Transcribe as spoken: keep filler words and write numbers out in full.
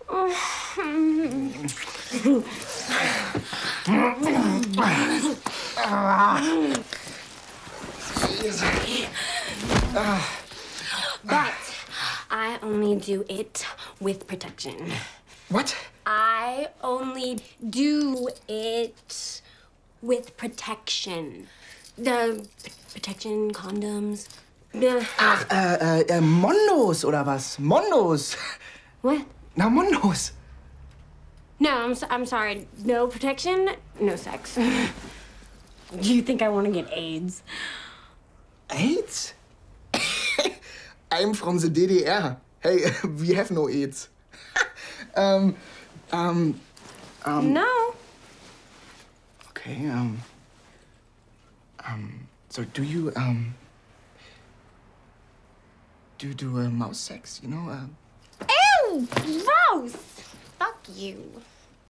But I only do it with protection. What? I only do it with protection. The p- protection condoms. The Ach, äh, äh, Mondos oder was? Mondos. what? Na, Mondos. No, I'm so, I'm sorry. No protection, no sex. Do you think I want to get AIDS? AIDS? I'm from the D D R. Hey, we have no AIDS. um, um, um. No. Okay, um. Um, so do you, um. Do you do uh, mouse sex, you know? Uh... Ew! Gross! Fuck you.